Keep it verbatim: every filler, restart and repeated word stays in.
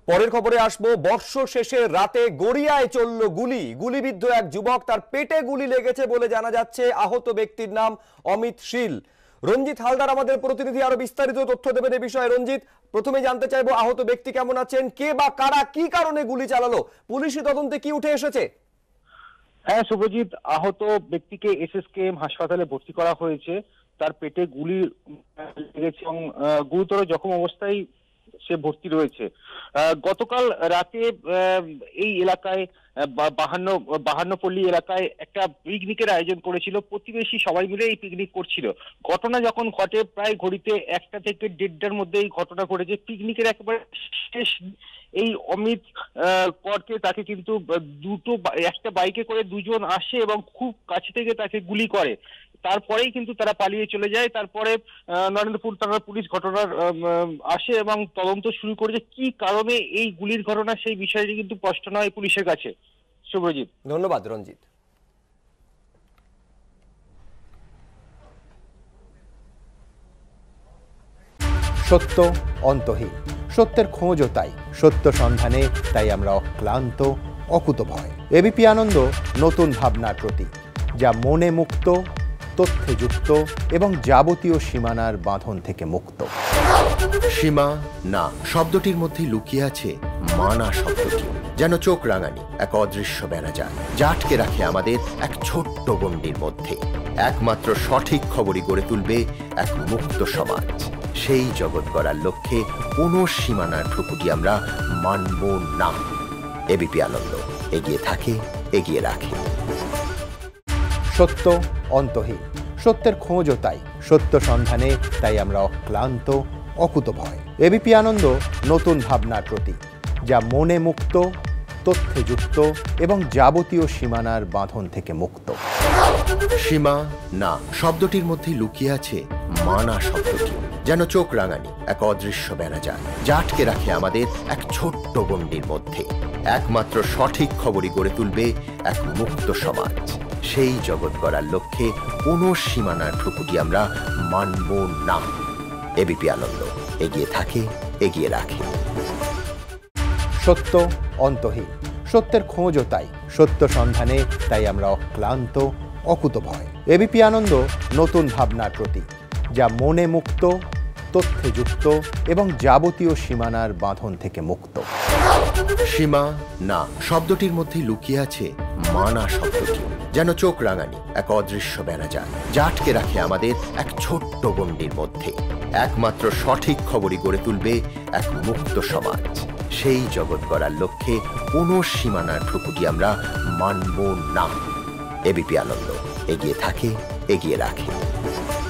পরের খবরে আসবো। বর্ষ শেষে রাতে গড়িয়ায় চলল গুলি। গুলিবিদ্ধ এক যুবক, তার পেটে গুলি লেগেছে বলে জানা যাচ্ছে। আহত ব্যক্তির নাম অমিত শীল। রঞ্জিত হালদার আমাদের প্রতিনিধি আরো বিস্তারিত তথ্য দেবেন এ বিষয়ে। রঞ্জিত, প্রথমে জানতে চাইবো আহত ব্যক্তি কেমন আছেন, কে বা কারা কি কারণে গুলি চালালো, পুলিশি তদন্তে কি উঠে এসেছে? হ্যাঁ শুভজিৎ, আহত ব্যক্তিকে এসএসকেএম হাসপাতালে ভর্তি করা হয়েছে। তার পেটে গুলি লেগেছে এবং গুরুতর জখম অবস্থায় সে ভর্তি রয়েছে। গতকাল রাতে এই এলাকায় বাহান্ন বাহান্নপল্লী এলাকায় একটা পিকনিকের আয়োজন করেছিল, প্রতিবেশী সবাই মিলে এই পিকনিক করছিল। ঘটনা যখন ঘটে প্রায় ঘড়িতে একটা থেকে দেড়টার মধ্যে এই ঘটনা ঘটেছে। পিকনিকের একেবারে শেষ এই অমিত করকে তাকে কিন্তু দুটো একটা বাইকে করে দুজন আসে এবং খুব কাছে থেকে তাকে গুলি করে। তারপরেই কিন্তু তারা পালিয়ে চলে যায়। তারপরে নরেন্দ্রপুর থানার পুলিশ ঘটনার আসে এবং তদন্ত শুরু করেছে। কি কারণে এই গুলির ঘটনা সেই বিষয়টি কিন্তু স্পষ্ট নয় পুলিশের কাছে। শুভজিৎ, ধন্যবাদ রঞ্জিত। সত্য অন্তহীন, সত্যের খোঁজও তাই, সত্য সন্ধানে তাই আমরা অক্লান্ত অকুতভয়। এবিপি আনন্দ নতুন ভাবনার প্রতীক, যা মনে মুক্ত, তথ্যে যুক্ত এবং যাবতীয় সীমানার বাঁধন থেকে মুক্ত। সীমা না শব্দটির মধ্যে লুকিয়ে আছে মানা শব্দটি, যেন চোখ রাঙানি এক অদৃশ্য বেড়াজাল, যা আটকে রাখে আমাদের এক ছোট্ট গণ্ডির মধ্যে। একমাত্র সঠিক খবরই গড়ে তুলবে এক মুক্ত সমাজ। সেই জগৎ গড়ার লক্ষ্যে কোনো সীমানার ঠুকুটি আমরা মানব না। এবিপি আনন্দ এগিয়ে থাকে, এগিয়ে রাখে। সত্য অন্তহীন, সত্যের খোঁজও তাই, সত্য সন্ধানে তাই আমরা অক্লান্ত অকুতভয়। এবিপি আনন্দ নতুন ভাবনার প্রতীক, যা মনে মুক্ত, তথ্যে যুক্ত এবং যাবতীয় সীমানার বাঁধন থেকে মুক্ত। সীমা না শব্দটির মধ্যে লুকিয়ে আছে মানা শব্দটি, যেন চোখ রাঙানি এক অদৃশ্য বেড়াজাল, যা আটকে রাখে আমাদের এক ছোট্ট গণ্ডির মধ্যে। একমাত্র সঠিক খবরই গড়ে তুলবে এক মুক্ত সমাজ। সেই জগৎ গড়ার লক্ষ্যে কোনো সীমানার ঠুকুটি আমরা মানব না। এবিপি আনন্দ এগিয়ে থাকে, এগিয়ে রাখে। সত্য অন্তহীন, সত্যের খোঁজও তাই, সত্য সন্ধানে তাই আমরা অক্লান্ত অকুতভয়। এবিপি আনন্দ নতুন ভাবনার প্রতীক, যা মনে মুক্ত, তথ্যে যুক্ত এবং যাবতীয় সীমানার বাঁধন থেকে মুক্ত। সীমা না শব্দটির মধ্যে লুকিয়ে আছে মানা শব্দটি, যেন চোখ রাঙানি এক অদৃশ্য বেড়াজাল, যা আটকে রাখে আমাদের এক ছোট্ট গণ্ডির মধ্যে। একমাত্র সঠিক খবরই গড়ে তুলবে এক মুক্ত সমাজ। সেই জগৎ গড়ার লক্ষ্যে কোনো সীমানার ঠুকুটি আমরা মানব না। এবিপি আনন্দ এগিয়ে থাকে, এগিয়ে রাখে।